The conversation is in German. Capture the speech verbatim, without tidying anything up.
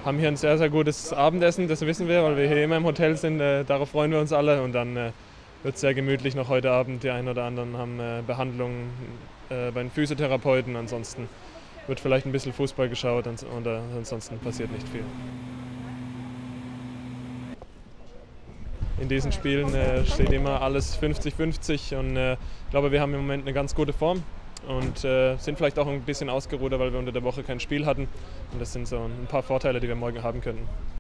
haben hier ein sehr, sehr gutes Abendessen, das wissen wir, weil wir hier immer im Hotel sind. Äh, darauf freuen wir uns alle und dann äh, wird es sehr gemütlich noch heute Abend. Die einen oder anderen haben äh, Behandlungen äh, bei den Physiotherapeuten. Ansonsten wird vielleicht ein bisschen Fußball geschaut und, und äh, ansonsten passiert nicht viel. In diesen Spielen äh, steht immer alles fünfzig fünfzig und äh, ich glaube, wir haben im Moment eine ganz gute Form und äh, sind vielleicht auch ein bisschen ausgeruht, weil wir unter der Woche kein Spiel hatten. Und das sind so ein paar Vorteile, die wir morgen haben könnten.